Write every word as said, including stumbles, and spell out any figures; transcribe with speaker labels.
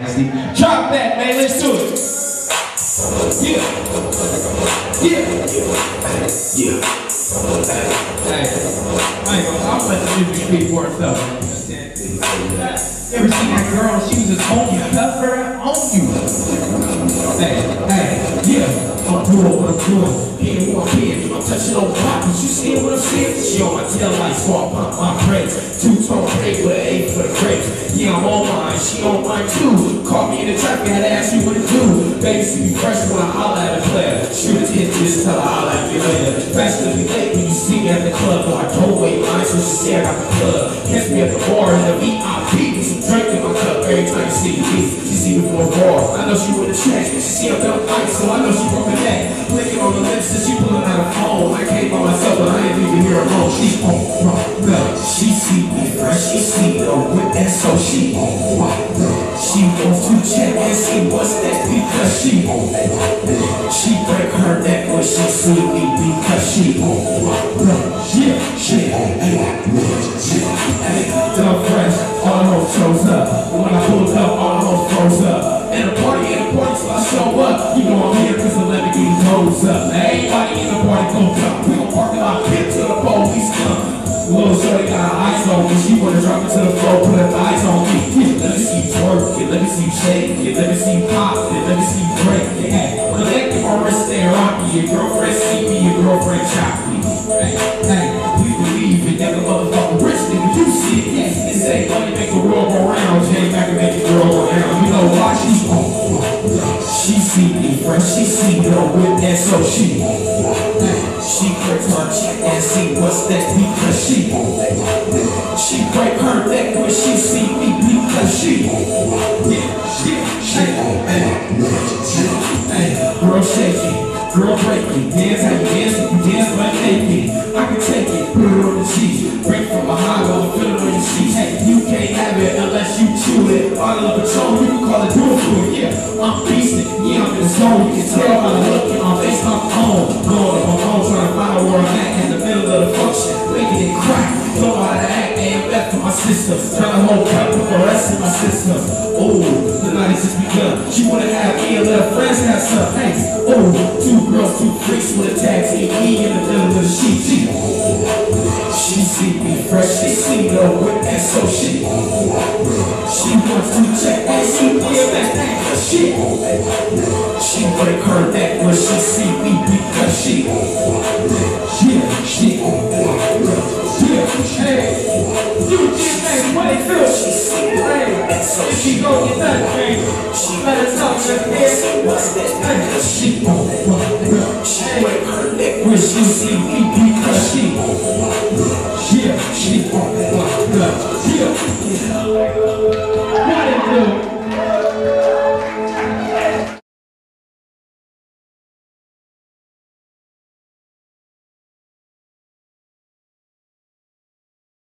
Speaker 1: nasty. Drop that, man. Let's do it. Yeah. Yeah. Yeah. Hey, I ain't gonna, I'll let the music speak for itself. Ever seen that girl? She was just on you, tough her on you. Hey, hey, yeah. I'm doing what I'm doing. Being more kid, I'm touching on pockets. You see what I'm seeing? She on my tail like swap, pump my praise. Two-tone cake with an eight for the grapes. Yeah, I'm on mine, she on mine too. Caught me in the traffic, had to ask you what to do. Baby, see me fresh when I holler at a player. Shoot a hit, just tell her I'll like you later. Faster than late when you see me at the club. Though I don't wait lines, so she say I got the club. Catch me at the bar in the V I P. With some drink in my cup every time you see me. She see me for a bar. I know she with a check. She see I'm done fight, so I know she broke her neck. Licking on the lips and she pulling out a phone. I came by myself, but I ain't even hear her home. She on my blood. She see me fresh, she see though with that, so she on my blood. She wants to check and see what's that because she on my blood. She break her neck when she see me because she on my blood. Yeah, she on my blood. Hey, dumb fresh, all the hoes shows up. But when I pulled up, all the hoes froze up. And the party, and the party, so I show up. You know I'm here cause I let me get these hoes up. Now everybody in the party gon' come. We gon' park it out here till the police come. Little shorty got her eyes on me. She wanna drop it to the floor, put her eyes on me. Yeah, let me see you twerk, yeah, let me see you shake, yeah, let me see you pop, yeah, let me see you break, yeah. Connecting my wrist, stay rocky. Your girlfriend see me, your girlfriend chop me. Hey, hey, we believe it, nigga, motherfucking rich nigga, you see it, yes. This ain't money make the world go round, Jay back and make the world go round. You know why she on my blood. She see me fresh, she see me on with that, so she on my blood. She breaks her cheek and see what's that because she on my blood. She break her neck when she see me because she on my blood. Yeah, she on my blood. Hey, girl shake it, girl break it, dance how you dance, if you dance like naked. I can take it, put it on the cheese, break from behind, go feel it on your seat. Hey, you can't have it unless you chew it. Bottle of Patron, you can call it dual food, yeah. I'm beastin', yeah, I'm in the zone. You can tell by the look in my face, I'm on. Blowing up my phone, trying to find out where I'm at in the middle of the function. Making it crack, know how to act, A M F for my system. Trying to hold up with the rest of my system. Ooh, the night has just begun. She wanna have me and let her friends have some. Hey, ooh, two girls, two freaks with a tag team. Me in the middle of the sheet. She, she see me fresh, she see me though with that, so she She wants to check and see me in that thing, cause she She break her neck when she see me because she Yeah, she Yeah, hey, you just make what it feels. She see me, hey, if she go get that thing, she better talk to her head. What's that thing? Cause she She break her neck when she see me because she Yeah, she Yeah, yeah.